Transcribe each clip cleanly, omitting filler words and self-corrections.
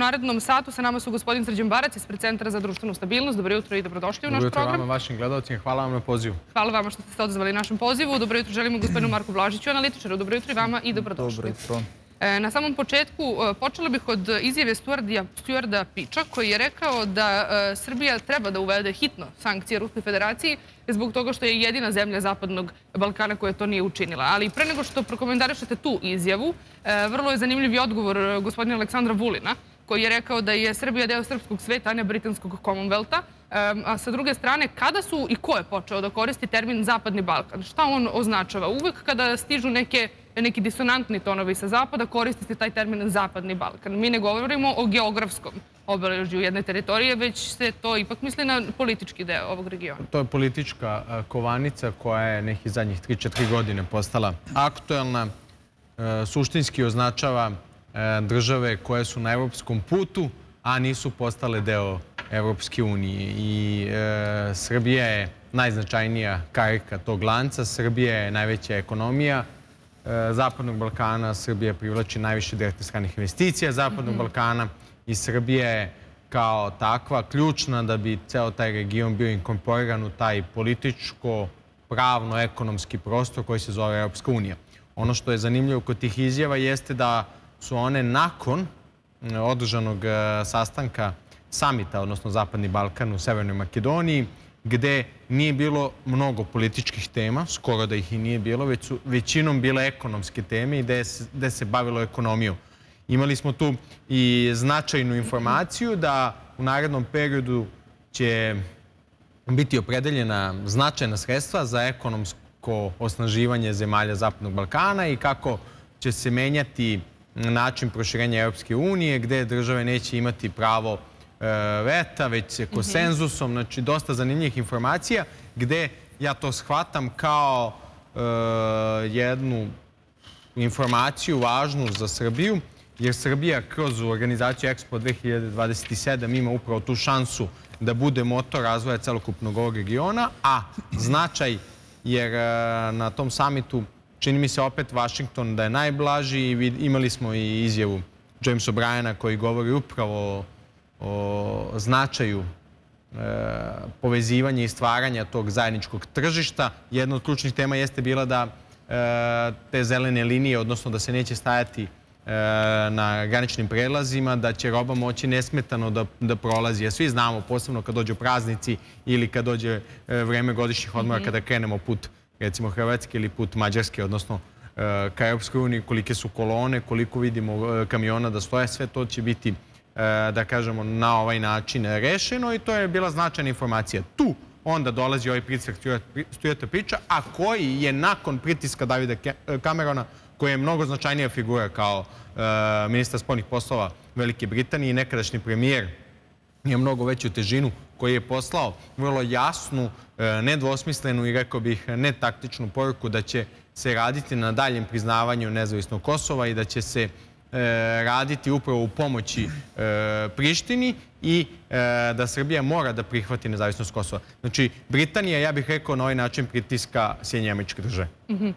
narednom satu. Sa nama su gospodin Srđan Barac ispred Centra za društvenu stabilnost. Dobro jutro i dobrodošli u naš program. Dobro jutro vama, vašim gledalcima. Hvala vam na pozivu. Hvala vama što ste se odazvali našem pozivu. Dobro jutro želimo gospodinu Marku Blažiću, analitičaru. Dobro jutro i vama i dobrodošli. Dobro jutro. Na samom početku počela bih od izjave Stuarda Piča, koji je rekao da Srbija treba da uvede hitno sankcije Ruskoj federaciji zbog toga što je jedina zemlja Zapadnog Balkana koja to nije učinila. Ali pre nego što prokomentarišete tu izjavu, vrlo je zanimljiv i odgovor gospodina Aleksandra Vulina, koji je rekao da je Srbija deo srpskog sveta, a ne britanskog Commonwealtha. A sa druge strane, kada su i ko je počeo da koristi termin Zapadni Balkan? Šta on označava? Uvek kada stižu neki disonantni tonovi sa zapada, koristi se taj termin Zapadni Balkan. Mi ne govorimo o geografskom obeležju jedne teritorije, već se to ipak misli na politički deo ovog regiona. To je politička kovanica koja je nekih zadnjih 3-4 godine postala aktuelna. Suštinski označava države koje su na evropskom putu, a nisu postale deo Evropske unije. I Srbija je najznačajnija karika tog lanca. Srbija je najveća ekonomija Zapadnog Balkana. Srbija privlači najviše direktnih stranih investicija Zapadnog Balkana i Srbija je kao takva ključna da bi ceo taj region bio inkorporiran u taj političko, pravno, ekonomski prostor koji se zove Evropska unija. Ono što je zanimljivo kod tih izjava jeste da su one nakon održanog sastanka samita, odnosno Zapadni Balkan u Severnoj Makedoniji, gde nije bilo mnogo političkih tema, skoro da ih i nije bilo, već su većinom bile ekonomske teme i gde se bavilo ekonomijom. Imali smo tu i značajnu informaciju da u narednom periodu će biti opredeljena značajna sredstva za ekonomsko osnaživanje zemalja Zapadnog Balkana i kako će se menjati način proširenja Evropske unije, gde države neće imati pravo veta, već se konsenzusom, znači dosta zanimljivih informacija, gde ja to shvatam kao jednu informaciju važnu za Srbiju, jer Srbija kroz organizaciju Expo 2027 ima upravo tu šansu da bude motor razvoja celokupnog ovog regiona, a značaj, jer na tom samitu čini mi se opet Vašington da je najblaži i imali smo i izjavu Jamesa O'Briena koji govori upravo o značaju povezivanja i stvaranja tog zajedničkog tržišta. Jedna od ključnih tema jeste bila da te zelene linije, odnosno da se neće stajati na graničnim prelazima, da će roba moći nesmetano da prolazi. A svi znamo, posebno kad dođu praznici ili kad dođe vreme godišnjih odmora, kada krenemo put recimo Hrvatske ili put Mađarske, odnosno ka Europskoj uniji, kolike su kolone, koliko vidimo kamiona da stoje, sve to će biti, da kažemo, na ovaj način rešeno i to je bila značajna informacija. Tu onda dolazi ovaj pritisak Stuarta Piča, a koji je nakon pritiska Davida Camerona, koji je mnogo značajnija figura kao ministar spoljnih poslova Velike Britanije i nekadašnji premijer, je mnogo veću težinu, koji je poslao vrlo jasnu, nedvosmislenu i rekao bih netaktičnu poruku da će se raditi na daljem priznavanju nezavisnog Kosova i da će se raditi upravo u pomoći Prištini i da Srbija mora da prihvati nezavisnost Kosova. Znači, Britanija, ja bih rekao, na ovaj način pritiska Sjedinjene Američke Države.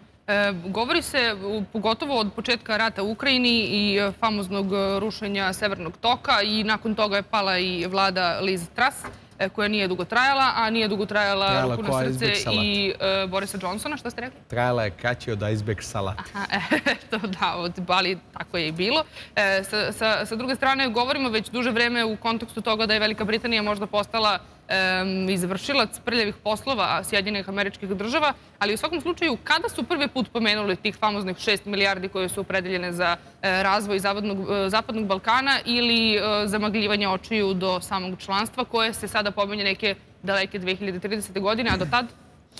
Govori se, pogotovo od početka rata u Ukrajini i famoznog rušenja Severnog toka i nakon toga je pala i vlada Liz Truss, koja nije dugo trajala, a nije dugo trajala ruku na srce i Borisa Johnsona. Šta ste rekli? Trajala je kraće od iceberg salata. Eto da, od Bali tako je i bilo. Sa druge strane, govorimo već duže vreme u kontekstu toga da je Velika Britanija možda postala izvršilac prljavih poslova Sjedinjenih Američkih Država, ali u svakom slučaju, kada su prvi put pomenuli tih famoznih 6 milijardi koje su opredeljene za razvoj Zapadnog Balkana ili zamagljivanje očiju do samog članstva, koje se sada pomenje neke daleke 2030. godine, a do tad?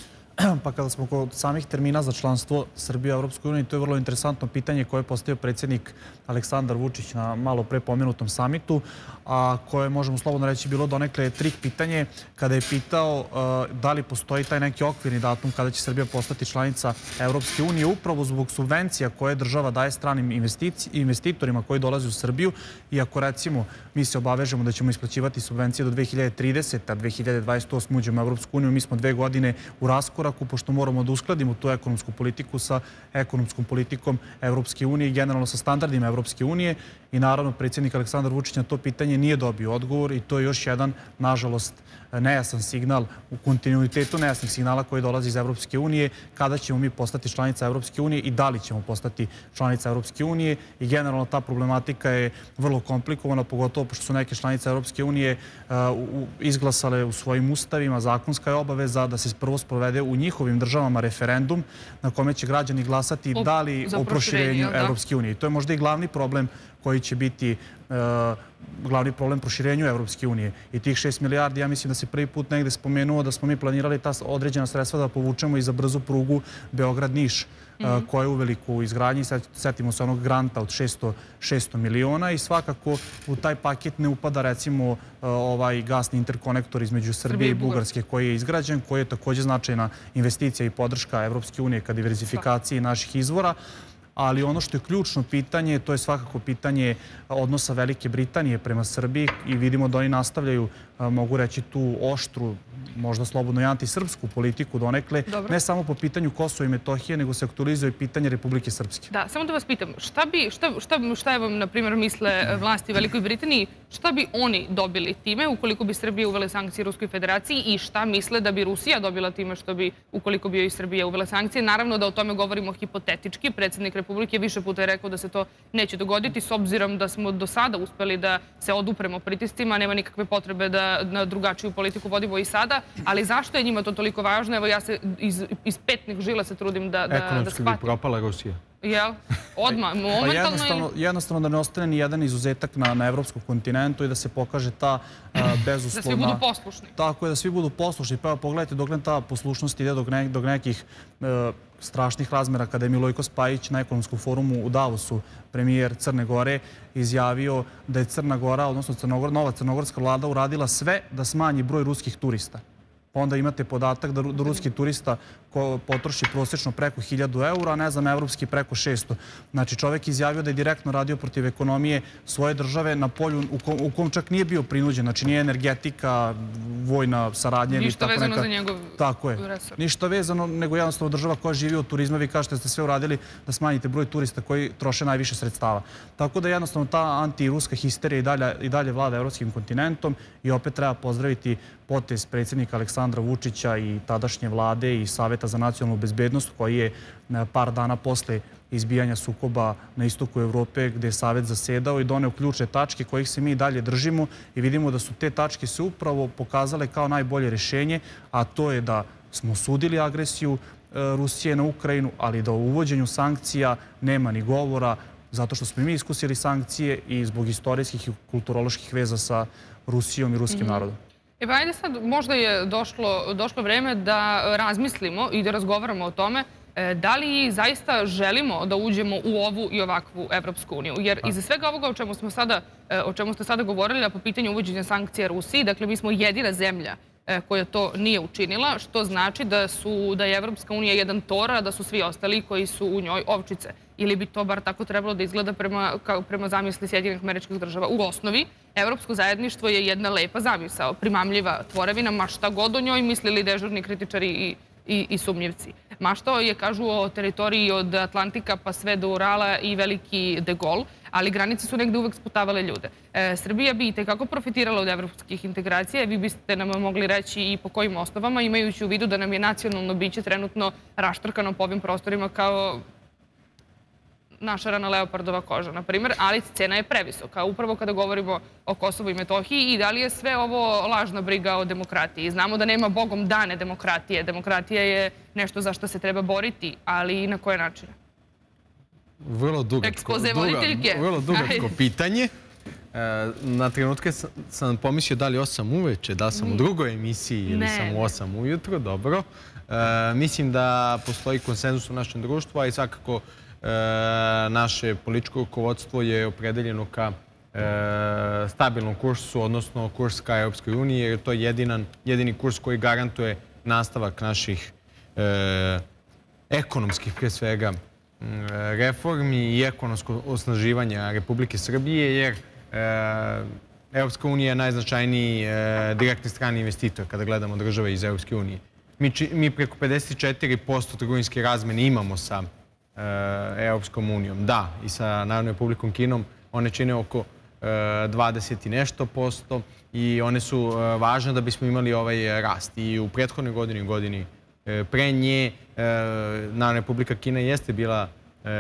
Pa kada smo kod samih termina za članstvo Srbije u Evropskoj uniji, to je vrlo interesantno pitanje koje je postavio predsjednik Aleksandar Vučić na malo pre pomenutom samitu, a koje, možemo slobodno reći, bilo donekle trik pitanje kada je pitao da li postoji taj neki okvirni datum kada će Srbija postati članica Evropske unije, upravo zbog subvencija koje država daje stranim investitorima koji dolaze u Srbiju. I ako, recimo, mi se obavežemo da ćemo isplaćivati subvencije do 2030. a 2028. uđemo u Evropsku uniju, mi smo 2 godine u raskoraku, pošto moramo da uskladimo tu ekonomsku politiku sa ekonomskom politikom Evropske unije i generalno sa standardima Evropske unije. I naravno, predsjednik Aleksandar Vučić na to pitanje nije dobio odgovor i to je još jedan, nažalost, nejasan signal u kontinuitetu nejasnih signala koji dolazi iz Evropske unije, kada ćemo mi postati članica Evropske unije i da li ćemo postati članica Evropske unije. I generalno ta problematika je vrlo komplikovana, pogotovo pošto su neke članice Evropske unije izglasale u svojim ustavima, zakonska je obaveza da se prvo sprovede u njihovim državama referendum na kome će građani glasati da li o proširenju Evropske unije. I to je možda i glavni problem koji će biti glavni problem proširenju Evropske unije. I tih 6 milijardi, ja mislim da se prvi put negde spomenuo da smo mi planirali ta određena sredstva da povučemo i za brzu prugu Beograd-Niš, koja je uveliko u izgradnji. Setimo se onog granta od 600 miliona i svakako u taj paket ne upada recimo ovaj gasni interkonektor između Srbije i Bugarske koji je izgrađen, koji je također značajna investicija i podrška Evropske unije ka diverzifikaciji naših izvora. Ali ono što je ključno pitanje, to je svakako pitanje odnosa Velike Britanije prema Srbiji i vidimo da oni nastavljaju, mogu reći, tu oštru, možda slobodno i antisrpsku politiku donekle, ne samo po pitanju Kosova i Metohije, nego se aktualizuje pitanje Republike Srpske. Da, samo da vas pitam, šta je vam, na primjer, misle vlasti u Velikoj Britaniji, šta bi oni dobili time ukoliko bi Srbija uvele sankcije Ruskoj federaciji i šta misle da bi Rusija dobila time što bi, ukoliko bi joj Srbija uvele sankcije? Naravno da o tome govorimo hipotetički. Predsjednik Republike više puta je rekao da se to neće dogoditi s obzirom da smo do sada uspeli da se odupremo pritiscima, nema nikakve potrebe da na drugačiju politiku vodimo i sada, ali zašto je njima to toliko važno? Evo ja se iz petnih žila se trudim da shvatim. Ekonomski bi propala Rusija. Jel? Odmah, momentalno... Jednostavno da ne ostane ni jedan izuzetak na evropskom kontinentu i da se pokaže ta bezuslovna... Da svi budu poslušni. Tako je, da svi budu poslušni. Pa pogledajte dok ta poslušnost ide do nekih strašnih razmera kada je Milojko Spajić na ekonomskom forumu u Davosu, premijer Crne Gore, izjavio da je Crna Gora, odnosno nova crnogorska vlada, uradila sve da smanji broj ruskih turista. Onda imate podatak da ruski turista potroši prosječno preko 1000 eura, a ne znam, evropski preko 600. Znači, čovjek izjavio da je direktno radio protiv ekonomije svoje države na polju u kom čak nije bio prinuđen. Znači, nije energetika, vojna saradnja. Ništa vezano za njegov resor. Tako je. Ništa vezano, nego jednostavno država koja živi od turizma. Vi kažete da ste sve uradili da smanjite broj turista koji troše najviše sredstava. Tako da jednostavno ta antiruska histerija i dalje vlada evropskim kontinentom i opet treba pozdraviti potez predsjednika Aleksandra Vučića i tadašnje vlade i Saveta za nacionalnu bezbednost koji je par dana posle izbijanja sukoba na istoku Evrope gde je Savet zasedao i doneo ključne tačke kojih se mi dalje držimo i vidimo da su te tačke se upravo pokazale kao najbolje rješenje, a to je da smo osudili agresiju Rusije na Ukrajinu, ali da o uvođenju sankcija nema ni govora zato što smo mi iskusili sankcije i zbog istorijskih i kulturoloških veza sa Rusijom i ruskim narodom. Pa ajde sad, možda je došlo vreme da razmislimo i da razgovaramo o tome da li zaista želimo da uđemo u ovu i ovakvu Evropsku uniju. Jer iza svega ovoga o čemu ste sada govorili, a po pitanju uvođenja sankcija Rusiji, dakle mi smo jedina zemlja koja to nije učinila, što znači da je Evropska unija jedan tor, a da su svi ostali koji su u njoj ovčice. Ili bi to bar tako trebalo da izgleda prema zamisli Sjedinjenih Američkih Država. U osnovi, evropsko zajedništvo je jedna lepa zamisao, primamljiva tvorevina, ma šta god o njoj mislili dežurni kritičari i sumnjivci. Ma što je, kažu, o teritoriji od Atlantika pa sve do Urala i veliki De Gaulle, ali granice su negde uvek sputavale ljude. Srbija bi itekako profitirala od evropskih integracija. Vi biste nam mogli reći i po kojim osnovama, imajući u vidu da nam je nacionalno biće trenutno raštrkano po ovim prostorima kao našarana leopardova koža, na primjer, ali cena je previsoka. Upravo kada govorimo o Kosovu i Metohiji i da li je sve ovo lažna briga o demokratiji. Znamo da nema Bogom dane demokratije. Demokratija je nešto za što se treba boriti, ali i na koje načine? Vrlo dugačko pitanje. Na trenutke sam pomislio da li 8 uveče, da sam u drugoj emisiji ili sam u 8 ujutro. Dobro. Mislim da postoji konsenzus u našem društvu, a i svakako naše političko rukovodstvo je opredeljeno ka stabilnom kursu, odnosno kurs ka Europskoj uniji, jer to je jedini kurs koji garantuje nastavak naših ekonomskih, pre svega, reformi i ekonomskog osnaživanja Republike Srbije, jer Europska unija je najznačajniji direktni strani investitor kada gledamo države iz Europske unije. Mi preko 54% trgovinske razmene imamo sa Europskom unijom. Da, i sa Narodnom Republikom Kinom one čine oko 20 i nešto posto i one su važne da bismo imali ovaj rast. I u prethodnoj godini, godini pre nje, Republika Kina jeste bila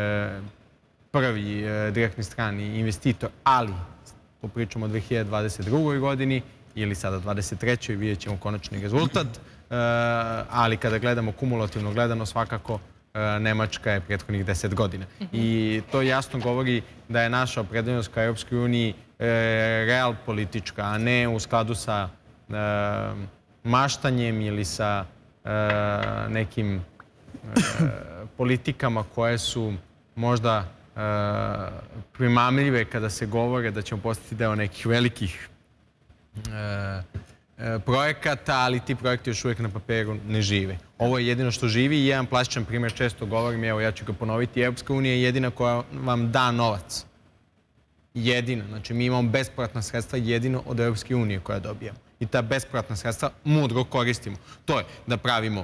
prvi direktni strani investitor, ali to pričamo o 2022. godini ili sada 2023. vidjet ćemo konačni rezultat, ali kada gledamo kumulativno gledano svakako Nemačka je prethodnih 10 godina. I to jasno govori da je naša opredeljenost ka Europskoj uniji real politička, a ne u skladu sa maštanjem ili sa nekim politikama koje su možda primamljive kada se govore da ćemo postati deo nekih velikih projekata, ali ti projekti još uvijek na papiru ne žive. Ovo je jedino što živi i jedan plastičan primjer, često govorim, evo ja ću ga ponoviti, Europska unija je jedina koja vam da novac. Jedina. Znači mi imamo bespovratna sredstva jedino od Europske unije koja dobijamo. I ta bespovratna sredstva mudro koristimo. To je da pravimo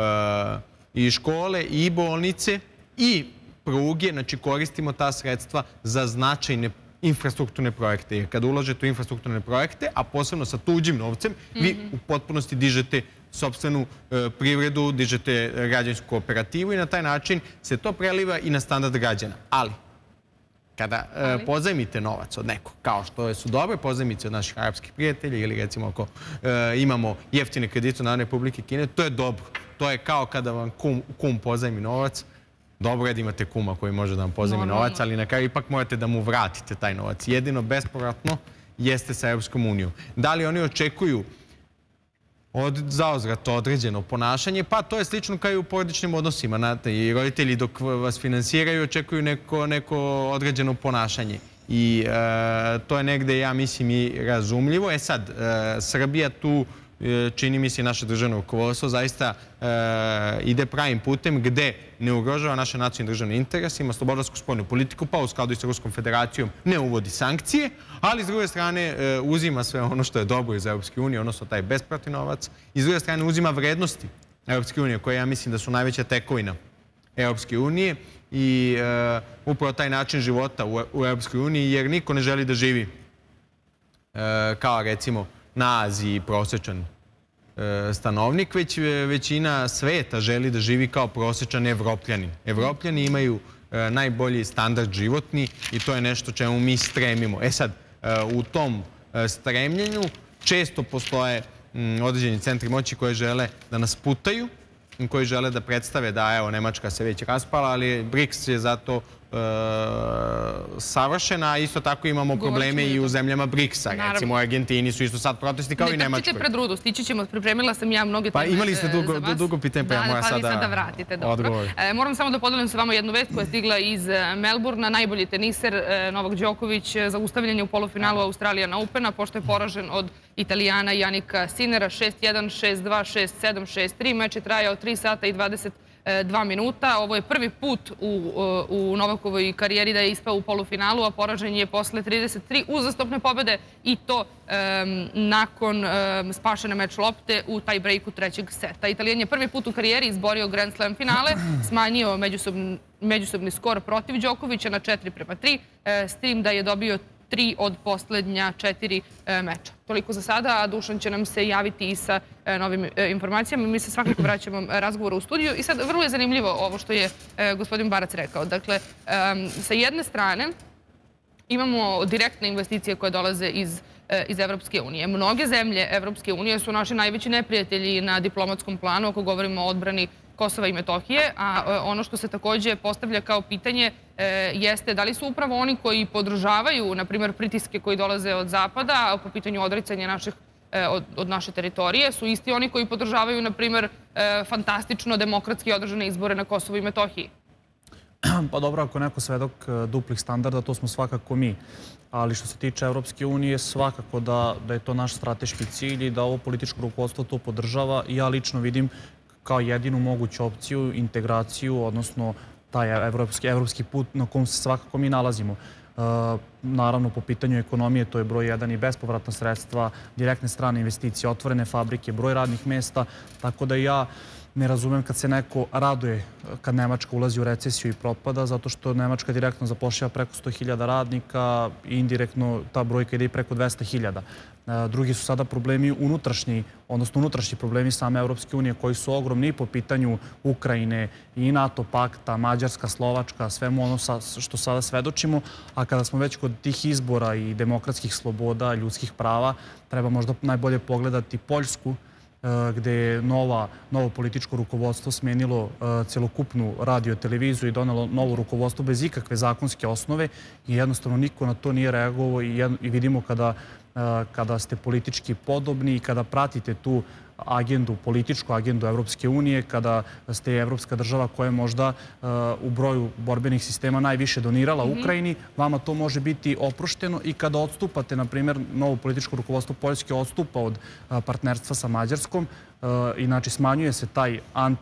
i škole, i bolnice, i pruge, znači koristimo ta sredstva za značajne infrastrukturne projekte. Jer kada ulažete u infrastrukturne projekte, a posebno sa tuđim novcem, vi u potpunosti dižete sopstvenu privredu, dižete građansku operativu i na taj način se to preliva i na standard građana. Ali, kada pozajmite novac od nekog, kao što su dobre pozajmice od naših arapskih prijatelja ili recimo ako imamo jeftine kredite od Republike Kine, to je dobro. To je kao kada vam kum pozajmi novac. Dobro je da imate kuma koji može da vam pozajmi novac, ali na kraju ipak morate da mu vratite taj novac. Jedino bespovratno jeste sa Europskom unijom. Da li oni očekuju zauzvrat određeno ponašanje? Pa to je slično kao i u porodičnim odnosima. Znate, i roditelji dok vas finansiraju očekuju neko određeno ponašanje. I to je negde, ja mislim, i razumljivo. E sad, Srbija tu, čini mi se, naše državno rukovodstvo zaista ide pravim putem gde ne ugrožava naše nacionalne državne interese, ima slobodarsku spoljnu politiku, pa u skladu i sa Ruskom federacijom ne uvodi sankcije, ali s druge strane uzima sve ono što je dobro iz Europske unije, odnosno taj bespovratni novac, i s druge strane uzima vrednosti Europske unije, koje ja mislim da su najveća tekovina Europske unije i upravo taj način života u Europskoj uniji, jer niko ne želi da živi kao recimo na Aziji prosječan stanovnik, već većina sveta želi da živi kao prosječan Evropljanin. Evropljani imaju najbolji standard životni i to je nešto čemu mi stremimo. E sad, u tom stremljenju često postoje određeni centri moći koji žele da nas putaju, koji žele da predstave da, evo, Nemačka se već raspala, ali BRICS je zato savršena, a isto tako imamo probleme i u zemljama BRICS-a. Recimo u Argentini su isto sad protesti kao i Nemačkoj. Ne trčite pred rudu, stići ćemo, pripremila sam ja mnoge teme za vas. Pa imali ste dugo pitanje, pa ja moram sada vratite. odgovor. Moram samo da podelim sa vama jednu vest koja je stigla iz Melbourna. Najbolji teniser Novak Đoković zaustavljen je u polufinalu Australian Opena, pošto je poražen od Italijana Janika Sinera 6-1, 6-2, 6-7, 6-3. Meč je trajao 3 sata i 22 minuta. Ovo je prvi put u Novakovoj karijeri da je ispao u polufinalu, a poražen je posle 33 uzastopne pobede i to nakon spašene meč lopte u taj breaku trećeg seta. Italijan je prvi put u karijeri izborio Grand Slam finale, smanjio međusobni skor protiv Đokovića na 4:3, s tim da je dobio 3 od poslednja 4 meča. Toliko za sada, a Dušan će nam se javiti i sa novim informacijama. Mi se svakako vraćamo razgovoru u studiju. I sad, vrlo je zanimljivo ovo što je gospodin Barac rekao. Dakle, sa jedne strane imamo direktne investicije koje dolaze iz Evropske unije. Mnoge zemlje Evropske unije su naši najveći neprijatelji na diplomatskom planu ako govorimo o odbrani Kosova i Metohije, a ono što se takođe postavlja kao pitanje jeste da li su upravo oni koji podržavaju, na primjer, pritiske koji dolaze od Zapada po pitanju odricanja od naše teritorije, su isti oni koji podržavaju, na primjer, fantastično demokratski održane izbore na Kosovu i Metohiji. Pa dobro, ako neko svedok duplih standarda, to smo svakako mi. Ali što se tiče Evropske unije, svakako da je to naš strateški cilj i da ovo političko rukovodstvo to podržava. I ja lično vidim kao jedinu moguću opciju, integraciju, odnosno taj evropski put na kom se svakako mi nalazimo. Naravno, po pitanju ekonomije, to je broj 1 i bespovratna sredstva, direktne strane investicije, otvorene fabrike, broj radnih mesta, tako da ja Ne razumem kad se neko raduje kad Nemačka ulazi u recesiju i propada, zato što Nemačka direktno zapošljava preko 100.000 radnika i indirektno ta brojka ide i preko 200.000. Drugi su sada problemi unutrašnji problemi same Evropske unije koji su ogromni po pitanju Ukrajine i NATO pakta, Mađarska, Slovačka, svemu ono što sada svedočimo. A kada smo već kod tih izbora i demokratskih sloboda, ljudskih prava, treba možda najbolje pogledati Poljsku, gde je novo političko rukovodstvo smenilo celokupnu radio-televiziju i donelo novo rukovodstvo bez ikakve zakonske osnove i jednostavno niko na to nije reagovao i vidimo kada ste politički podobni i kada pratite tu agendu, političku agendu Evropske unije, kada ste evropska država koja je možda u broju borbenih sistema najviše donirala Ukrajini, vama to može biti oprošteno i kada odstupate, na primjer, novo političko rukovodstvo Poljske odstupa od partnerstva sa Mađarskom, znači smanjuje se taj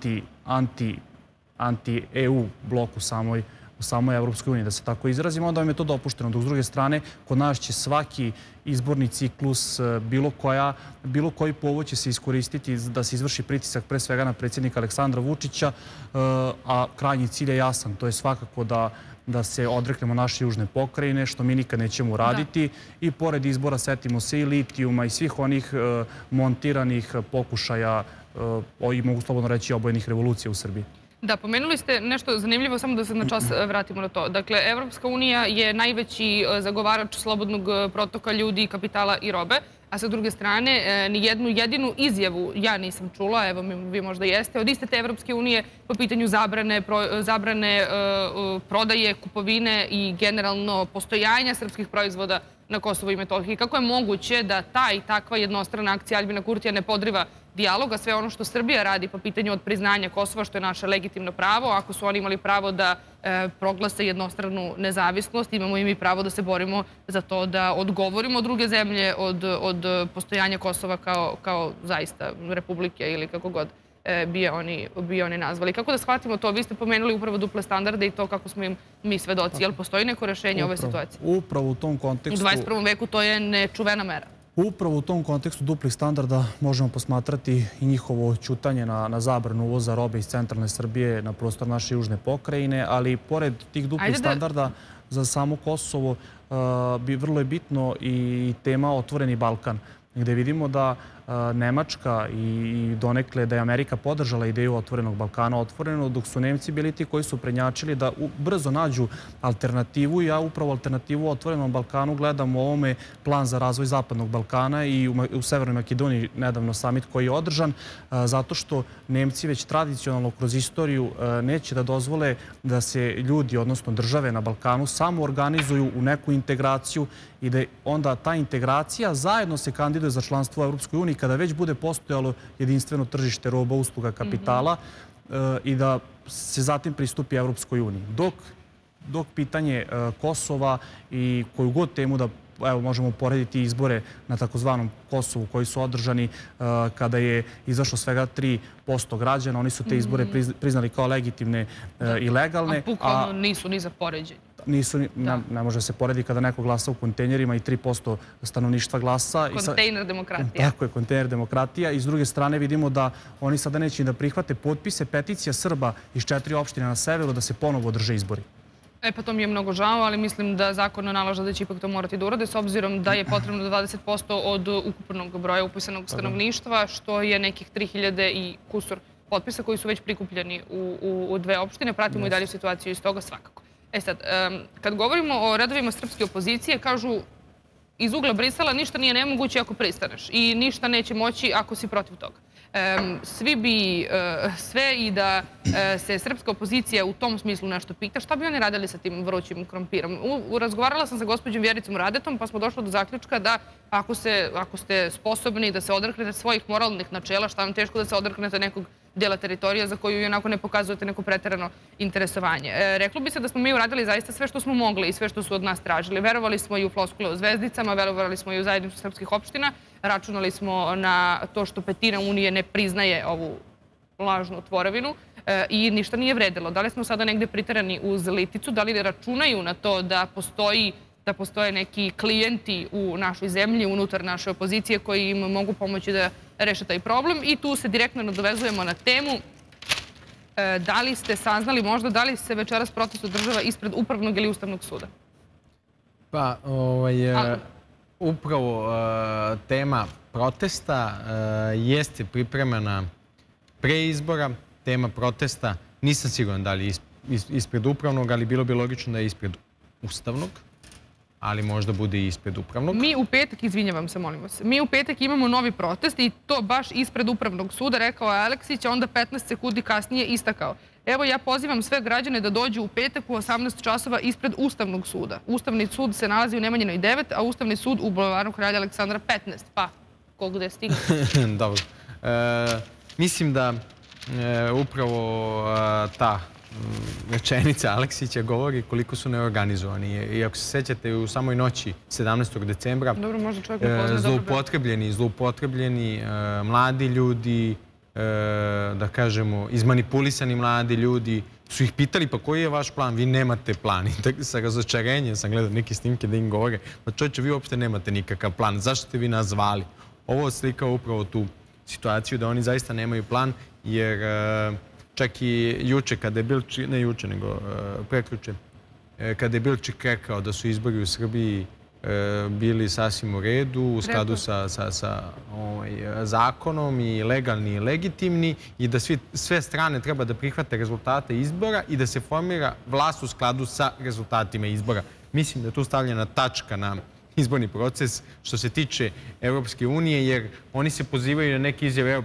anti-EU blok u samoj Evropskoj uniji, da se tako izrazimo, onda vam je to dopušteno. Dok s druge strane, kod nas će svaki izborni ciklus, bilo koji povod će se iskoristiti da se izvrši pritisak pre svega na predsjednika Aleksandra Vučića, a krajnji cilj je jasan. To je svakako da se odreknemo naše južne pokrajine, što mi nikad nećemo uraditi. I pored izbora setimo se i litijuma i svih onih montiranih pokušaja i mogu slobodno reći obojenih revolucija u Srbiji. Da, pomenuli ste nešto zanimljivo, samo da se na čas vratimo na to. Dakle, Evropska unija je najveći zagovarač slobodnog protoka ljudi, kapitala i robe, a sa druge strane, ni jednu jedinu izjavu ja nisam čula, evo vi možda jeste, od iste te Evropske unije po pitanju zabrane prodaje, kupovine i generalno postojanja srpskih proizvoda na Kosovu i Metohiji. Kako je moguće da ta i takva jednostrana akcija Aljbina Kurtija ne podriva dijalog, a sve ono što Srbija radi po pitanju od priznanja Kosova, što je naše legitimno pravo, ako su oni imali pravo da proglase jednostranu nezavisnost, imamo i mi pravo da se borimo za to da odgovorimo druge zemlje od postojanja Kosova kao zaista republike ili kako god bi oni nazvali. Kako da shvatimo to? Vi ste pomenuli upravo duple standarde i to kako smo im mi svedoci. Jel postoji neko rešenje ove situacije? Upravo u tom kontekstu... U 21. veku to je nečuvena mera. Upravo u tom kontekstu duplih standarda možemo posmatrati i njihovo ćutanje na zabranu uvoza robe iz centralne Srbije na prostor naše južne pokrajine, ali pored tih duplih standarda za samo Kosovo vrlo je bitno i tema Otvoreni Balkan, gde vidimo da Nemačka i donekle da je Amerika podržala ideju Otvorenog Balkana otvoreno, dok su Nemci bili ti koji su prednjačili da brzo nađu alternativu. Ja upravo alternativu Otvorenom Balkanu gledam u ovome plan za razvoj Zapadnog Balkana i u Severnoj Makedoniji nedavno samit koji je održan, zato što Nemci već tradicionalno kroz istoriju neće da dozvole da se ljudi, odnosno države na Balkanu, samo organizuju u neku integraciju i da onda ta integracija zajedno se kandiduje za članstvo u Evropskoj uniji kada već bude postojalo jedinstveno tržište roba, usluga, kapitala i da se zatim pristupi Evropskoj uniji. Dok pitanje Kosova i koju god temu da možemo porediti izbore na takozvanom Kosovu koji su održani kada je izašlo svega 3% građana, oni su te izbore priznali kao legitimne i legalne. A bukvalno nisu ni za poređenje. Ne može se poredi kada neko glasa u kontejnerima i 3% stanovništva glasa. Kontejner demokratija. Tako je, kontejner demokratija. I s druge strane vidimo da oni sada neće da prihvate potpise peticija Srba iz 4 opštine na severu da se ponovo održe izbori. Pa to mi je mnogo žao, ali mislim da zakon nalaže da će ipak to morati da urade, s obzirom da je potrebno 20% od ukupnog broja upisanog stanovništva, što je nekih 3000 i kusur potpisa koji su već prikupljeni u 2 opštine. Pratimo i dalje situaciju iz toga svakako. Sad, kad govorimo o redovima srpske opozicije, kažu iz ugla Brisela ništa nije nemoguće ako pristaneš i ništa neće moći ako si protiv toga. Svi bi sve i da se srpska opozicija u tom smislu nešto pita, šta bi oni radili sa tim vrućim krompirom? Razgovarala sam sa gospođom Vjericom Radetom, pa smo došli do zaključka da ako ste sposobni da se odreknete svojih moralnih načela, šta vam teško da se odreknete nekog dela teritorija za koju i onako ne pokazujete neko preterano interesovanje. Reklo bi se da smo mi uradili zaista sve što smo mogli i sve što su od nas tražili. Verovali smo i u floskule o zvezdicama, verovali smo i u zajednicu srpskih opština, računali smo na to što petina Unije ne priznaje ovu lažnu tvorevinu i ništa nije vredilo. Da li smo sada negde priterani uz liticu, da li računaju na to da postoje neki klijenti u našoj zemlji, unutar naše opozicije koji im mogu pomoći da reše taj problem. I tu se direktno nadovezujemo na temu Da li ste saznali možda da li se večeras protest održava ispred Upravnog ili Ustavnog suda? Pa, upravo tema protesta jeste pripremena pre izbora. Tema protesta nisam siguran da li je ispred Upravnog, ali bilo bi logično da je ispred Ustavnog, ali možda bude i ispred Upravnog. Mi u petak, izvinjavam se, molim vas, mi u petak imamo novi protest i to baš ispred Upravnog suda, rekao je Aleksić, a onda 15 sekundi kasnije istakao. Evo, ja pozivam sve građane da dođu u petak u 18 časova ispred Ustavnog suda. Ustavni sud se nalazi u Nemanjinoj 9, a Ustavni sud u Bulevaru Kralja Aleksandra 15. Pa, ko gde stigne? Dobro. Mislim da upravo ta rečenica Aleksića govori koliko su neorganizovani. I ako se sećate, u samoj noći 17. decembra zloupotrebljeni mladi ljudi, da kažemo, izmanipulisani mladi ljudi, su ih pitali pa koji je vaš plan, vi nemate plan. I sa razočarenjem sam gledao neke snimke da im govore, pa čovječe, vi uopšte nemate nikakav plan, zašto ste vi nas zvali? Ovo slikao upravo tu situaciju da oni zaista nemaju plan, jer čak i juče, kada je Bilčik, ne juče, nego prekjuče, kada je Bilčik rekao da su izbori u Srbiji bili sasvim u redu, u skladu sa zakonom i legalni i legitimni i da sve strane treba da prihvate rezultate izbora i da se formira vlast u skladu sa rezultatima izbora. Mislim da je tu stavljena tačka na izborni proces što se tiče Evropske unije, jer oni se pozivaju na neke izjave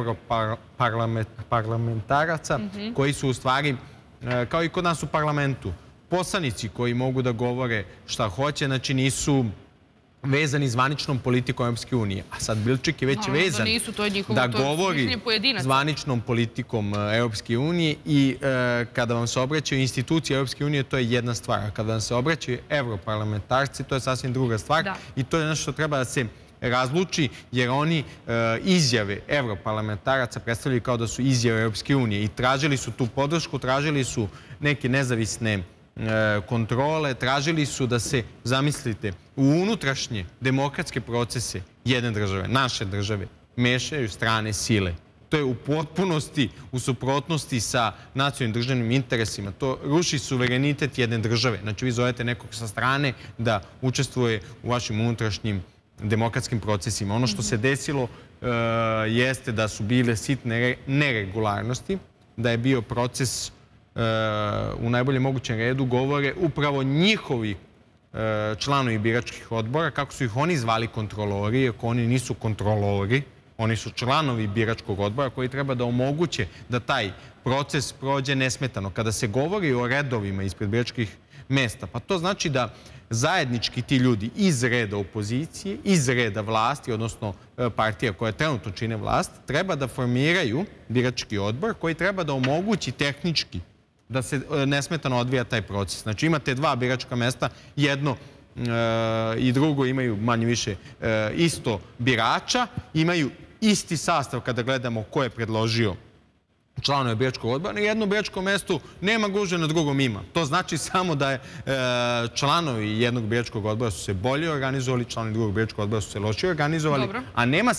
evroparlamentaraca koji su u stvari, kao i kod nas u parlamentu, poslanici koji mogu da govore šta hoće, znači nisu vezani zvaničnom politikom Evropske unije. A sad Bilčik je već vezan da govori zvaničnom politikom Evropske unije i kada vam se obraćaju institucije Evropske unije, to je jedna stvar. A kada vam se obraćaju evroparlamentarci, to je sasvim druga stvar i to je nešto što treba da se razluči, jer oni izjave evroparlamentaraca predstavljaju kao da su izjave Evropske unije i tražili su tu podršku, tražili su neke nezavisne kontrole, tražili su da se, zamislite, u unutrašnje demokratske procese jedne države, naše države, mešaju strane sile. To je u potpunosti u suprotnosti sa nacionalnim državnim interesima. To ruši suverenitet jedne države. Znači, vi zovete nekog sa strane da učestvuje u vašim unutrašnjim demokratskim procesima. Ono što se desilo jeste da su bile sitne neregularnosti, da je bio proces u najboljem mogućem redu, govore upravo njihovi članovi biračkih odbora, kako su ih oni zvali kontrolori, iako oni nisu kontrolori, oni su članovi biračkog odbora koji treba da omoguće da taj proces prođe nesmetano. Kada se govori o redovima ispred biračkih mesta, pa to znači da zajednički ti ljudi iz reda opozicije, iz reda vlasti, odnosno partija koja trenutno čine vlast, treba da formiraju birački odbor koji treba da omogući tehnički da se nesmetano odvija taj proces. Znači imate dva biračka mesta, jedno i drugo imaju manje više isto birača, imaju isti sastav kada gledamo ko je predložio članove biračkog odbora. Na jednom biračkom mestu nema gužve, na drugom ima. To znači samo da je članovi jednog biračkog odbora su se bolje organizovali, članovi drugog biračkog odbora su se lošije organizovali, a nema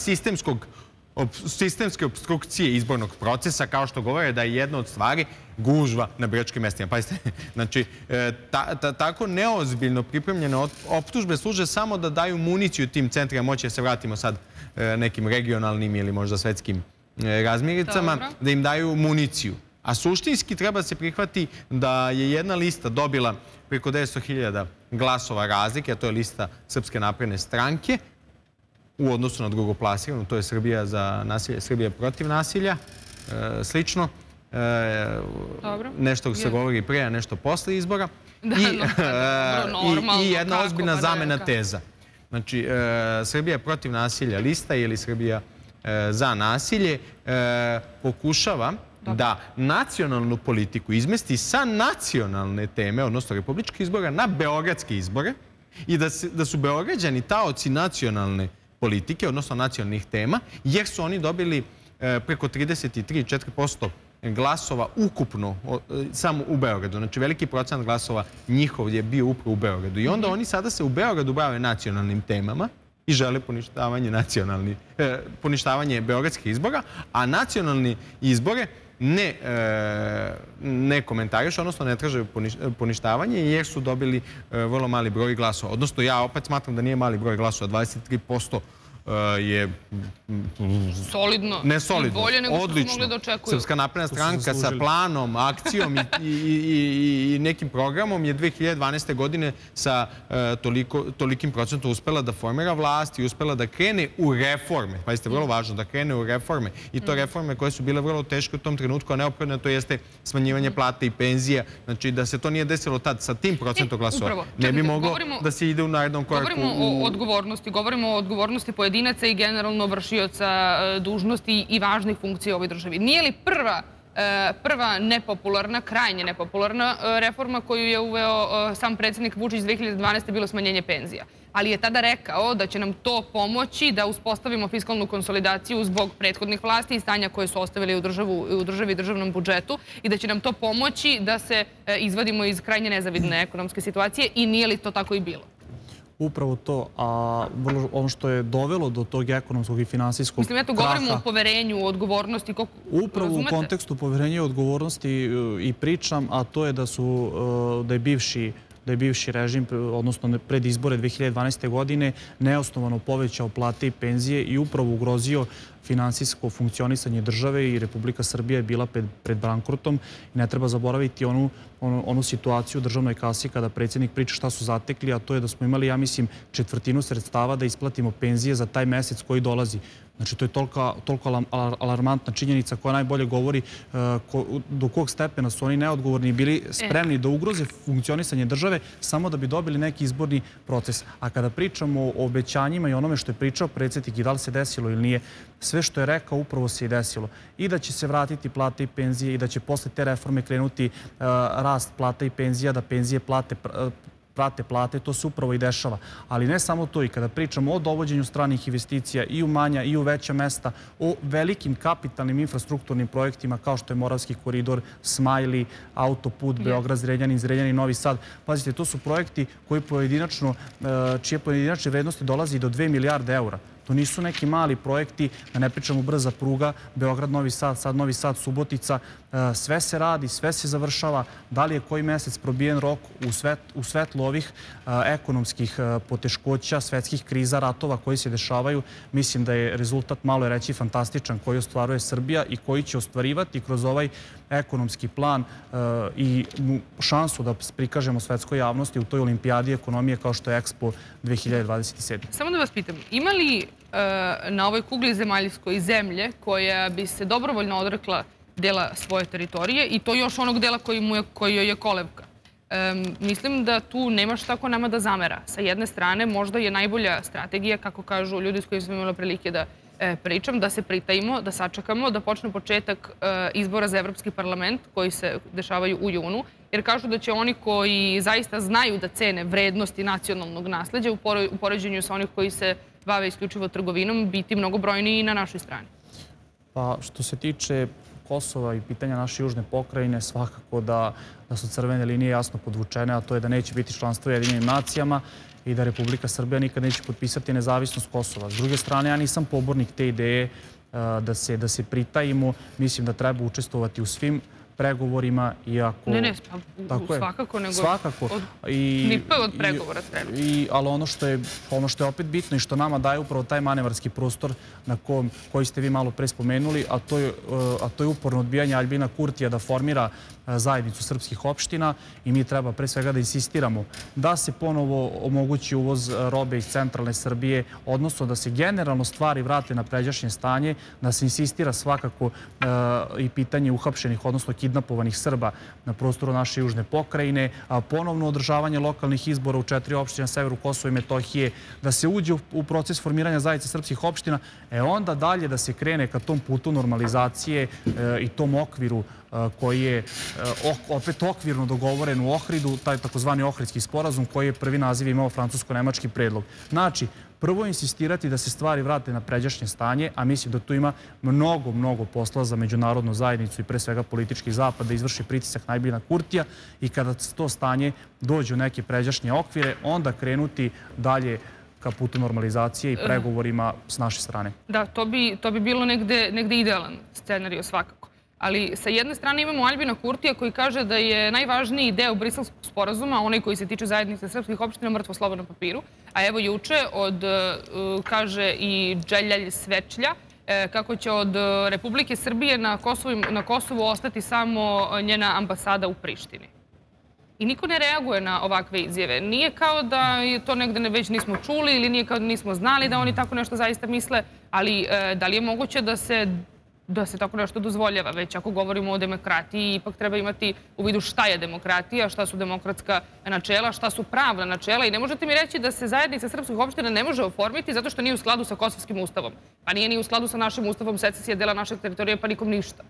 sistemske obstrukcije izbornog procesa, kao što govore da je jedna od stvari gužva na biračkim mestima. Pazite, znači, tako neozbiljno pripremljene optužbe služe samo da daju municiju tim centrima moći, da se vratimo sad nekim regionalnim ili možda svetskim razmiricama, da im daju municiju. A suštinski treba se prihvati da je jedna lista dobila preko 900.000 glasova razlike, a to je lista Srpske napredne stranke, u odnosu na drugoplasiranu, to je Srbija za nasilje, Srbija protiv nasilja, slično. Nešto se govori pre, a nešto posle izbora. I jedna ozbiljna zamena teza. Znači, Srbija protiv nasilja lista ili Srbija za nasilje pokušava da nacionalnu politiku izmesti sa nacionalne teme, odnosno republičke izbora, na beogradske izbore i da su Beograđani taoci nacionalne politike, odnosno nacionalnih tema, jer su oni dobili preko 33-4% glasova ukupno samo u Beogradu. Znači, veliki procenat glasova njihov je bio upravo u Beogradu. I onda oni sada se u Beogradu bave nacionalnim temama i žele poništavanje beogradskih izbora, a nacionalni izbore ne komentarišu, odnosno ne traže poništavanje jer su dobili vrlo mali broj glasova. Odnosno, ja opet smatram da nije mali broj glasova, 23% je solidno. Ne solidno, bolje nego što su mogli da odlično. očekuju. Srpska napredna stranka sa planom, akcijom i nekim programom je 2012. godine sa tolikim procentom uspela da formira vlast i uspela da krene u reforme. Pazite, vrlo važno, da krene u reforme. I to reforme koje su bile vrlo teške u tom trenutku, a neophodno to jeste smanjivanje plate i penzija. Znači, da se to nije desilo tad sa tim procentom glasova, ne bi moglo da se ide u narednom koraku. Govorimo o odgovornosti pojedinaca i generalno vršioca dužnosti i važnih funkcija u ovoj državi. Nije li prva nepopularna, krajnje nepopularna reforma koju je uveo sam predsjednik Vučić 2012. bilo smanjenje penzija? Ali je tada rekao da će nam to pomoći da uspostavimo fiskalnu konsolidaciju zbog prethodnih vlasti i stanja koje su ostavili u državi i državnom budžetu i da će nam to pomoći da se izvadimo iz krajnje nezavidne ekonomske situacije i nije li to tako i bilo? Upravo to, a ono što je dovelo do tog ekonomskog i finansijskog kraha... Mislim, govorimo o poverenju, o odgovornosti, kako razumete? Upravo u kontekstu poverenja i odgovornosti i pričam, a to je da je bivši režim, odnosno pred izbore 2012. godine, neosnovano povećao plate i penzije i upravo ugrozio finansijsko funkcionisanje države i Republika Srbija je bila pred bankrotom. Ne treba zaboraviti onu situaciju u državnoj kasi kada predsjednik priča šta su zatekli, a to je da smo imali, ja mislim, četvrtinu sredstava da isplatimo penzije za taj mesec koji dolazi. Znači, to je toliko alarmantna činjenica koja najbolje govori do kog stepena su oni neodgovorni i bili spremni da ugroze funkcionisanje države samo da bi dobili neki izborni proces. A kada pričamo o obećanjima i onome što je pričao predsjednik i da li se desilo ili nije, sve što je rekao upravo se i desilo. I da će se vratiti plate i penzije i da će posle te reforme krenuti rast plata i penzija, da penzije prate plate, to se upravo i dešava. Ali ne samo to, i kada pričamo o dovođenju stranih investicija i u manja i u veća mesta, o velikim kapitalnim infrastrukturnim projektima kao što je Moravski koridor, Smajli, autoput, Beograd, Zrenjanin, Zrenjanin-Novi Sad. Pazite, to su projekti čije pojedinačne vrednosti dolazi do 2 milijarde eura. To nisu neki mali projekti, da ne pričamo brza pruga, Beograd-Novi Sad, sad Novi Sad-Subotica. Sve se radi, sve se završava. Da li je koji mesec probijen rok u svetlu ovih ekonomskih poteškoća, svetskih kriza, ratova koji se dešavaju? Mislim da je rezultat, malo je reći, fantastičan koji ostvaruje Srbija i koji će ostvarivati kroz ovaj ekonomski plan i šansu da prikažemo svetskoj javnosti u toj olimpijadi ekonomije kao što je Expo 2027. Samo da vas pitam, ima li na ovoj kugli zemaljskoj zemlje koja bi se dobrovoljno odrekla dela svoje teritorije i to još onog dela koji joj je kolevka? Mislim da tu nema šta ko nama da zamera. Sa jedne strane, možda je najbolja strategija, kako kažu ljudi s kojim smo imali prilike da pričam, da se pritajimo, da sačekamo, da počne početak izbora za Evropski parlament koji se dešavaju u junu, jer kažu da će oni koji zaista znaju da cene vrednosti nacionalnog nasleđa u poređenju sa onih koji se bave isključivo trgovinom biti mnogo brojniji i na našoj strani. Pa što se tiče Kosova i pitanja naše južne pokrajine, svakako da su crvene linije jasno podvučene, a to je da neće biti članstvo u Ujedinjenim nacijama i da Republika Srbija nikad neće potpisati nezavisnost Kosova. S druge strane, ja nisam pobornik te ideje da se pritajimo. Mislim da treba učestvovati u svim pregovorima, iako... Ne, svakako, nego... Svakako. Ni P od pregovora treba. Ali ono što je opet bitno i što nama daje upravo taj manevarski prostor koji ste vi malo pre spomenuli, a to je uporno odbijanje Aljbina Kurtija da formira zajednicu srpskih opština i mi treba pre svega da insistiramo da se ponovo omogući uvoz robe iz centralne Srbije, odnosno da se generalno stvari vrate na pređašnje stanje, da se insistira svakako i pitanje uhapšenih, odnosno kidnapovanih Srba na prostoru naše južne pokrajine, ponovno održavanje lokalnih izbora u 4 opštine na severu Kosova i Metohije, da se uđe u proces formiranja zajednice srpskih opština, onda dalje da se krene ka tom putu normalizacije i tom okviru koji je opet okvirno dogovoren u Ohridu, taj takozvani Ohridski sporazum koji je prvi naziv imao francusko-nemački predlog. Znači, prvo insistirati da se stvari vrate na pređašnje stanje, a mislim da tu ima mnogo posla za međunarodnu zajednicu i pre svega politički zapad da izvrši pritisak na Aljbina Kurtija i kada to stanje dođe u neke pređašnje okvire, onda krenuti dalje ka putu normalizacije i pregovorima s naše strane. Da, to bi bilo negde idealan scenarij svakako. Ali sa jedne strane imamo Aljbina Kurtija koji kaže da je najvažniji deo Briselskog sporazuma, onaj koji se tiče zajednice srpskih opština, mrtvo slovo na papiru. A evo juče kaže i Dželjalj Svečlja, kako će od Republike Srbije na Kosovu ostati samo njena ambasada u Prištini. I niko ne reaguje na ovakve izjave. Nije kao da to negde već nismo čuli ili nije kao da nismo znali da oni tako nešto zaista misle, ali da li je moguće da se tako nešto dozvoljava? Već ako govorimo o demokratiji, ipak treba imati u vidu šta je demokratija, šta su demokratska načela, šta su pravna načela i ne možete mi reći da se zajednica srpskih opština ne može oformiti zato što nije u skladu sa Kosovskim ustavom. Pa nije ni u skladu sa našim ustavom secesije dela našeg teritorija, pa nikom ništa.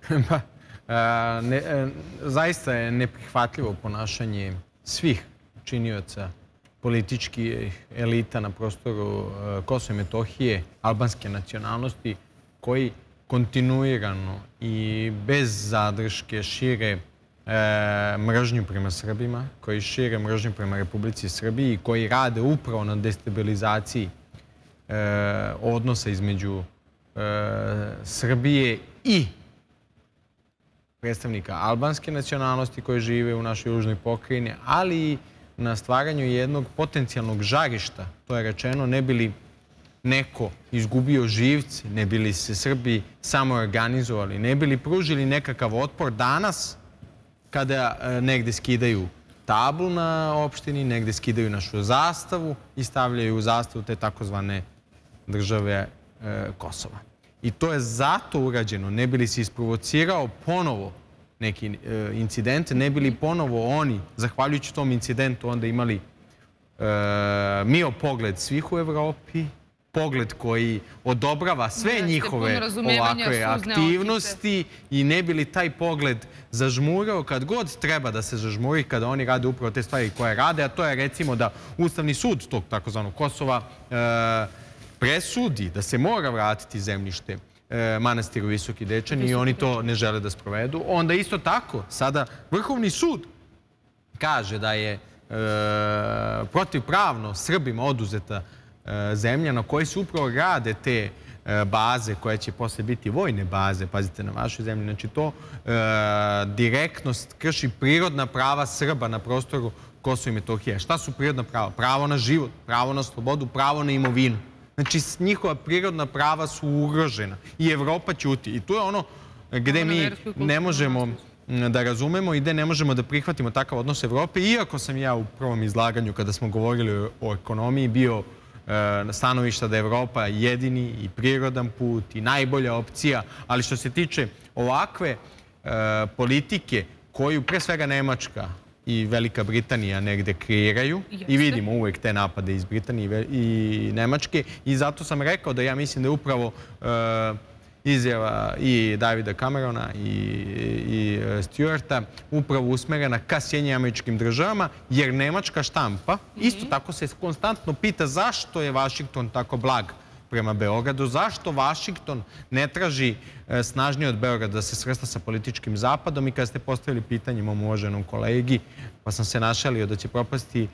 Zaista je neprihvatljivo ponašanje svih činioca političkih elita na prostoru Kosova i Metohije, albanske nacionalnosti, koji kontinuirano i bez zadrške šire mržnju prema Srbima, koji šire mržnju prema Republici Srbiji i koji rade upravo na destabilizaciji odnosa između Srbije i predstavnika albanske nacionalnosti koji žive u našoj južnoj pokrajini, ali i na stvaranju jednog potencijalnog žarišta, to je rečeno, ne bi li neko izgubio živce, ne bi li se Srbi samo organizovali, ne bi li pružili nekakav otpor danas kada negde skidaju tablu na opštini, negde skidaju našu zastavu i stavljaju u zastavu te takozvane države Kosova. I to je zato urađeno, ne bi li se isprovocirao ponovo neki incident, ne bi li ponovo oni, zahvaljujući tom incidentu, onda imali mio pogled svih u Evropi, pogled koji odobrava sve njihove ovakve aktivnosti i ne bi li taj pogled zažmurao kad god treba da se zažmuri, kada oni rade upravo te stvari koje rade, a to je recimo da Ustavni sud tog takozvanog Kosova presudi da se mora vratiti zemljište manastiru Visoki Dečani i oni to ne žele da sprovedu. Onda isto tako, sada Vrhovni sud kaže da je protivpravno Srbima oduzeta zemlja na kojoj se upravo grade te baze koje će posle biti vojne baze, pazite, na vašoj zemlji. Znači to direktno krši prirodna prava Srba na prostoru Kosova i Metohije. Šta su prirodna prava? Pravo na život, pravo na slobodu, pravo na imovinu. Znači njihova prirodna prava su ugrožena i Evropa ćuti. I tu je ono gde mi ne možemo da razumemo i gde ne možemo da prihvatimo takav odnos Evrope. Iako sam ja u prvom izlaganju, kada smo govorili o ekonomiji, bio stanovišta da je Evropa jedini i prirodan put i najbolja opcija, ali što se tiče ovakve politike koju pre svega Nemačka i Velika Britanija negde kreiraju i vidimo uvek te napade iz Britanije i Nemačke i zato sam rekao da ja mislim da je upravo izjava i Davida Camerona i Stuarta upravo usmerena ka Sjedinjenim Američkim Državama, jer nemačka štampa isto tako se konstantno pita zašto je Vašington tako blag prema Beogradu, zašto Vašington ne traži snažnije od Beograda da se svrsta sa političkim zapadom i kada ste postavili pitanje mom uvaženom kolegi, pa sam se našalio da će propasti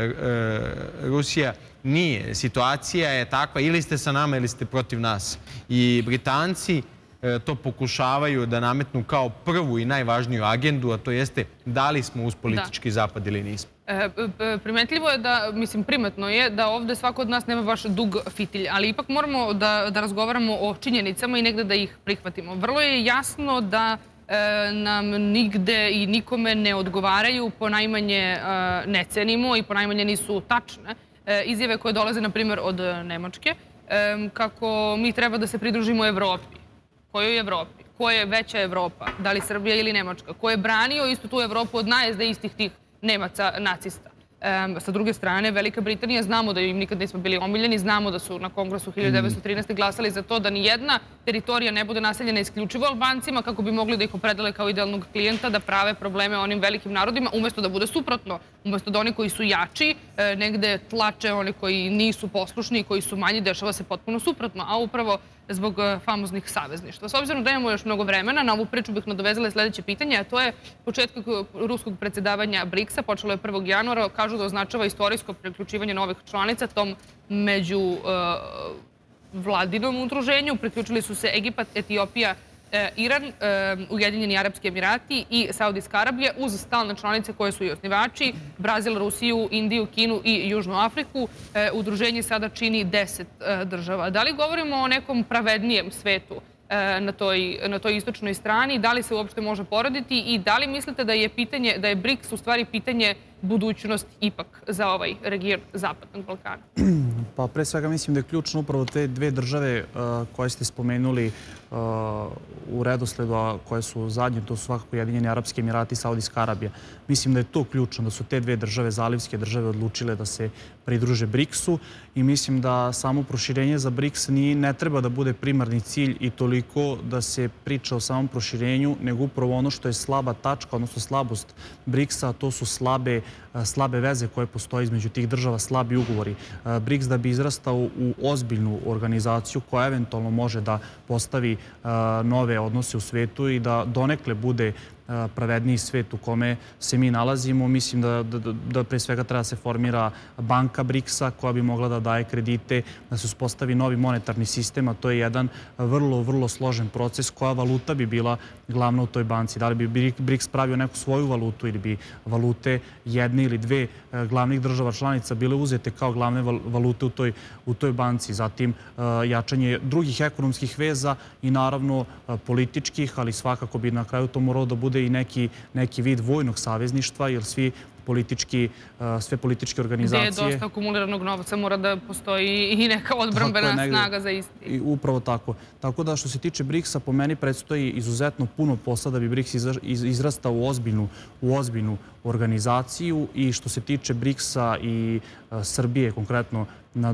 Rusija, nije. Situacija je takva, ili ste sa nama ili ste protiv nas. I Britanci to pokušavaju da nametnu kao prvu i najvažniju agendu, a to jeste da li smo uz politički zapad ili nismo. Primetljivo je da, mislim, primetno je da ovde svako od nas nema baš dug fitilj, ali ipak moramo da razgovaramo o činjenicama i negde da ih prihvatimo. Vrlo je jasno da nam nigde i nikome ne odgovaraju, ponajmanje ne cenimo i ponajmanje nisu tačne izjave koje dolaze, na primjer, od Nemačke, kako mi treba da se pridružimo Evropi. Kojoj Evropi? Ko je veća Evropa? Da li Srbija ili Nemačka? Ko je branio istu tu Evropu od najezde istih tih Nemaca, nacista? Sa druge strane, Velika Britanija, znamo da im nikad nismo bili omiljeni, znamo da su na Kongresu 1913. glasali za to da nijedna teritorija ne bude naseljena isključivo Albancima kako bi mogli da ih opredele kao idealnog klijenta, da prave probleme onim velikim narodima, umesto da bude suprotno, umesto da oni koji su jači negde tlače one koji nisu poslušni i koji su manji, dešava se potpuno suprotno, a upravo zbog famoznih savezništva. S obzirom da imamo još mnogo vremena, na ovu priču bih nadovezala sledeće pitanje, a to je početak ruskog predsedavanja BRICS-a, počelo je 1. januara, kažu da označava istorijsko priključivanje novih članica tom među vladinom udruženju. Priključili su se Egipat, Etiopija Iran, Ujedinjeni Arapski Emirati i Saudijska Arabija, uz stalne članice koje su i osnivači, Brazil, Rusiju, Indiju, Kinu i Južnu Afriku. Udruženje sada čini 10 država. Da li govorimo o nekom pravednijem svetu na toj istočnoj strani? Da li se uopšte može porediti i da li mislite da je BRICS u stvari pitanje budućnost ipak za ovaj region Zapadnog Balkana? Pa pre svega mislim da je ključno upravo te dve države koje ste spomenuli u redosledu, a koje su zadnje, to su svakako Ujedinjeni Arapski Emirati i Saudijska Arabija. Mislim da je to ključno, da su te dve države, zalivske države, odlučile da se pridruže BRICS-u i mislim da samo proširenje za BRICS ne treba da bude primarni cilj i toliko da se priča o samom proširenju, nego upravo ono što je slaba tačka, odnosno slabost BRICS-a, to su slabe veze koje postoje između tih država, slabi ugovori. BRICS da bi izrastao u ozbiljnu organizaciju koja eventualno može da postavi nove odnose u svetu i da donekle bude pravedniji svet u kome se mi nalazimo. Mislim da pre svega treba da se formira banka BRICS-a koja bi mogla da daje kredite, da se uspostavi novi monetarni sistem, a to je jedan vrlo, vrlo složen proces. Koja valuta bi bila glavna u toj banci? Da li bi BRICS pravio neku svoju valutu ili bi valute jedne ili dve glavnih država članica bile uzete kao glavne valute u toj banci? Zatim jačanje drugih ekonomskih veza i naravno političkih, ali svakako bi na kraju to moralo da bude i neki vid vojnog savezništva, jer sve političke organizacije... Gde je dosta akumuliranog novca, mora da postoji i neka odbrambena snaga za isti. Upravo tako. Tako da što se tiče BRICS-a, po meni predstoji izuzetno puno posla da bi BRICS izrastao u ozbiljnu organizaciju i što se tiče BRICS-a i Srbije, konkretno na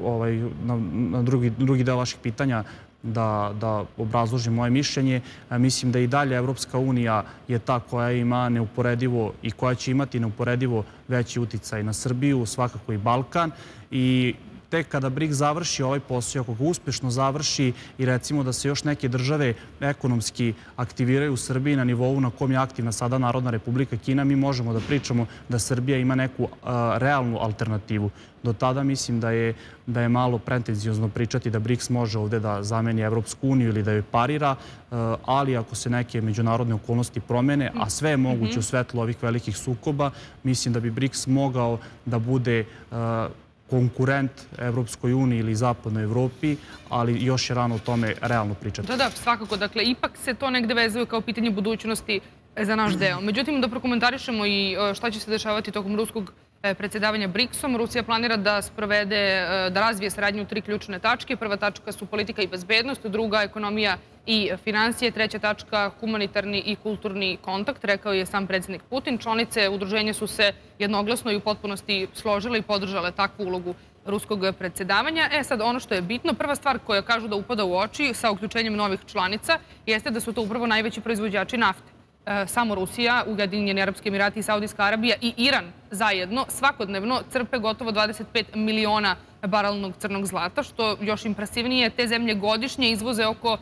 drugi deo vaših pitanja, da obrazložim moje mišljenje. Mislim da i dalje Evropska unija je ta koja ima neuporedivo i koja će imati neuporedivo veći uticaj na Srbiju, svakako i Balkan. I tek kada BRICS završi ovaj posao, ako ga uspešno završi i recimo da se još neke države ekonomski aktiviraju u Srbiji na nivou na kom je aktivna sada Narodna Republika Kina, mi možemo da pričamo da Srbija ima neku realnu alternativu. Do tada mislim da je malo pretenziozno pričati da BRICS može ovde da zameni Evropsku uniju ili da joj parira, ali ako se neke međunarodne okolnosti promene, a sve je moguće u svetlu ovih velikih sukoba, mislim da bi BRICS mogao da bude konkurent Evropskoj uniji ili Zapadnoj Evropi, ali još je rano o tome realno pričati. Da, svakako. Dakle, ipak se to negde vezuje kao pitanje budućnosti za naš deo. Međutim, da prokomentarišemo i šta će se dešavati tokom ruskog predsjedavanja BRICS-om. Rusija planira da razvije saradnju u 3 ključne tačke. Prva tačka su politika i bezbednost, druga ekonomija i financije, treća tačka humanitarni i kulturni kontakt, rekao je sam predsjednik Putin. Članice udruženja su se jednoglasno i u potpunosti složile i podržale takvu ulogu ruskog predsjedavanja. Sad, ono što je bitno, prva stvar koja kažu da upada u oči sa uključenjem novih članica jeste da su to upravo najveći proizvođači nafte. Samo Rusija, Ujedinjeni Arapski Emirati i Saudijska Arabija i Iran zajedno svakodnevno crpe gotovo 25 miliona barelnog crnog zlata, što još impresivnije, te zemlje godišnje izvoze oko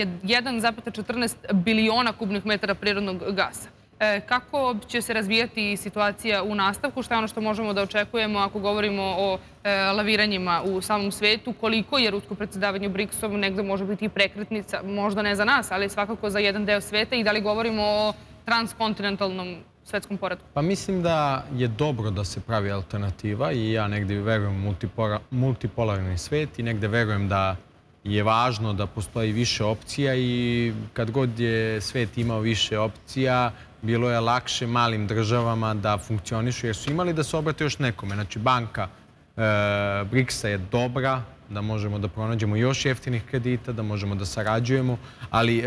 1,14 biliona kubnih metara prirodnog gasa. Kako će se razvijati situacija u nastavku? Šta je ono što možemo da očekujemo ako govorimo o laviranjima u samom svetu? Koliko je rusko predsjedavanje BRICS-om negde može biti i prekretnica, možda ne za nas, ali svakako za jedan deo sveta, i da li govorimo o transkontinentalnom svetskom poretku? Pa mislim da je dobro da se pravi alternativa i ja negde verujem u multipolarni svet i negde verujem da je važno da postoji više opcija i kad god je svet imao više opcija, bilo je lakše malim državama da funkcionišu jer su imali da se obrate još nekome. Znači, banka BRICS-a je dobra, da možemo da pronađemo još jeftinih kredita, da možemo da sarađujemo, ali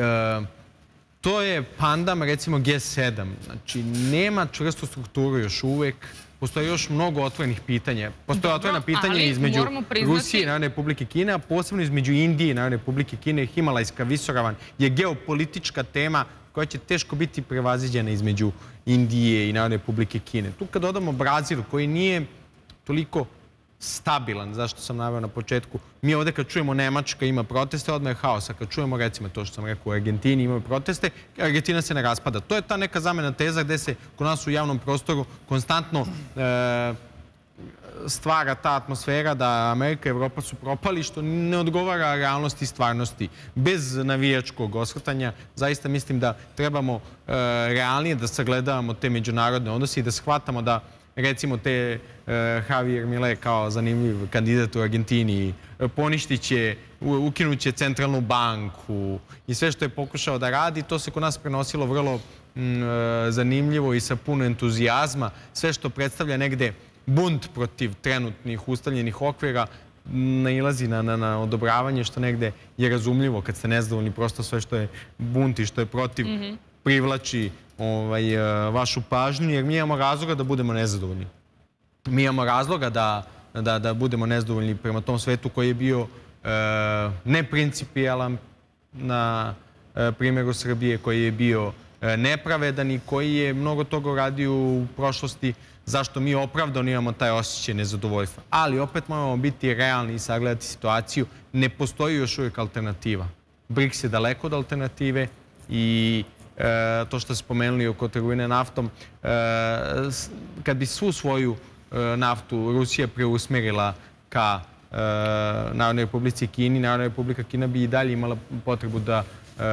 to je pandam, recimo, G7. Znači, nema čvrstu strukturu još uvek. Postoje još mnogo otvorenih pitanja. Postoje otvorena pitanja između Rusije i Narodne Republike Kine, a posebno između Indije i Narodne Republike Kine. Himalajska visoravan je geopolitička tema koja će teško biti prevaziđena između Indije i Narodne Republike Kine. Tu kad dodamo Brazil, koji nije toliko stabilan, zašto sam naveo na početku, mi ovde kad čujemo Nemačka ima proteste, odmah je haos. A kad čujemo, recimo, to što sam rekao, u Argentini imaju proteste, Argentina se ne raspada. To je ta neka zamena teza gde se kod nas u javnom prostoru konstantno stvara ta atmosfera da Amerika i Evropa su propali, što ne odgovara realnosti i stvarnosti. Bez navijačkog osvrtanja, zaista mislim da trebamo realnije da sagledavamo te međunarodne odnose i da shvatamo da, recimo, Javier Milei kao zanimljiv kandidat u Argentini poništit će, ukinut će centralnu banku i sve što je pokušao da radi, to se kod nas prenosilo vrlo zanimljivo i sa puno entuzijazma. Sve što predstavlja negde bunt protiv trenutnih ustavljenih okvira nailazi na odobravanje, što negde je razumljivo kad ste nezadovoljni. Prosto sve što je bunt i što je protiv privlači vašu pažnju, jer mi imamo razloga da budemo nezadovoljni. Mi imamo razloga da budemo nezadovoljni prema tom svetu koji je bio neprincipijalan na primjeru Srbije, koji je bio nepravedan i koji je mnogo toga uradio u prošlosti, zašto mi opravdano imamo taj osjećaj nezadovoljstva. Ali opet moramo biti realni i sagledati situaciju. Ne postoji još uvijek alternativa. BRICS je daleko od alternative i to što ste spomenuli oko trgovine naftom, kad bi svu svoju naftu Rusija preusmerila ka Narodnoj Republici Kini, Narodna Republika Kina bi i dalje imala potrebu da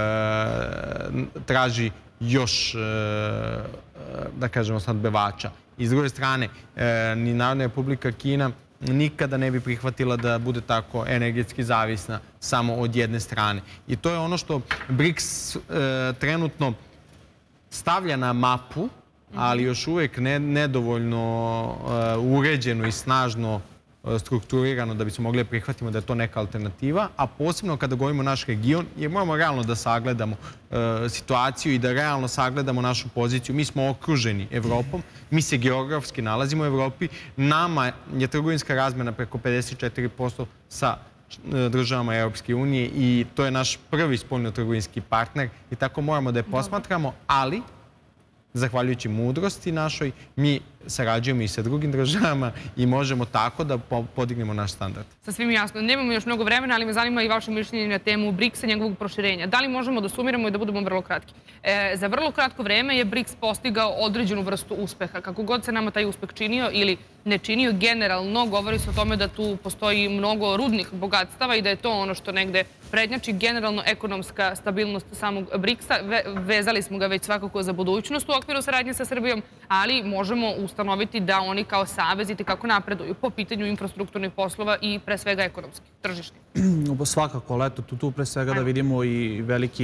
traži još, da kažemo, snadbevača. I s druge strane, ni Narodna Republika Kina nikada ne bi prihvatila da bude tako energetski zavisna samo od jedne strane. I to je ono što BRICS trenutno stavlja na mapu, ali još uvijek nedovoljno uređeno i snažno strukturirano da bismo mogli prihvatiti da je to neka alternativa, a posebno kada govorimo o naš region, jer moramo realno da sagledamo situaciju i da realno sagledamo našu poziciju. Mi smo okruženi Evropom, mi se geografski nalazimo u Evropi, nama je trgovinska razmena preko 54% sa državama Europske unije i to je naš prvi spoljno-trgovinski partner i tako moramo da je posmatramo, ali zahvaljujući mudrosti našoj, mi sarađujemo i sa drugim državama i možemo tako da podignemo naš standard. Sasvim jasno. Nemamo još mnogo vremena, ali me zanima i vaše mišljenje na temu BRICS-a, njegovog proširenja. Da li možemo da sumiramo i da budemo vrlo kratki? Za vrlo kratko vreme je BRICS postigao određenu vrstu uspeha. Kako god se nama taj uspeh činio ili ne činio, generalno govori se o tome da tu postoji mnogo rudnih bogatstava i da je to ono što negde prednjači generalno ekonomska stabilnost samog BRICS-a. Vezali smo ga već svakako za budućnost u okviru saradnje sa Srbijom, ali možemo ustanoviti da oni kao savez itekako napreduju po pitanju infrastrukturnih poslova i pre svega ekonomskih, tržišnih. Svakako, ali eto, tu pre svega da vidimo i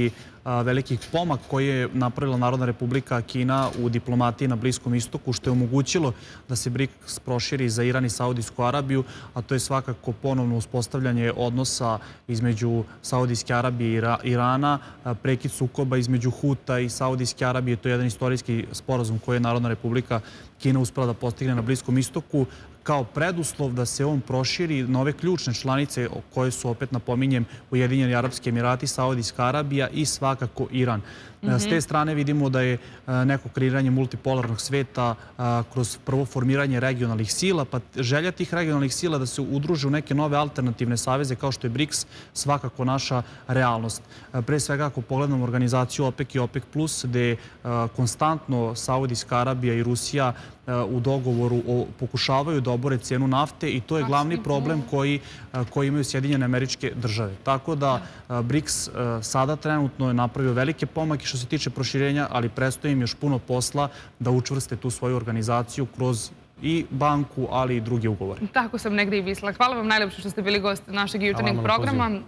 veliki pomak koji je napravila Narodna Republika Kina u diplomatiji na Bliskom istoku, što je omogućilo da se BRICS proširi za Iran i Saudijsku Arabiju, a to je svakako ponovno uspostavljanje odnosa između Saudijske Arabije i Irana, prekid sukoba između Huta i Saudijske Arabije. To je jedan istorijski sporazum koji je Narodna Republika Kina uspela da postigne na Bliskom istoku kao preduslov da se on proširi na ove ključne članice koje su, opet napominjem, Ujedinjeni Arapski Emirati, Saudijska Arabija i svakako Iran. S te strane vidimo da je neko kreiranje multipolarnog sveta kroz prvo formiranje regionalnih sila, pa želja tih regionalnih sila da se udruže u neke nove alternativne saveze kao što je BRICS svakako naša realnost. Pre svega ako pogledamo organizaciju OPEC i OPEC+, gde konstantno Saudijska Arabija i Rusija u dogovoru pokušavaju da obore cenu nafte i to je glavni problem koji imaju Sjedinjene Američke Države. Tako da BRICS sada trenutno je napravio velike pomake što se tiče proširenja, ali predstoji im još puno posla da učvrste tu svoju organizaciju kroz i banku, ali i druge ugovore. Tako sam negde i mislila. Hvala vam najlepše što ste bili gost našeg jutarnjeg programa.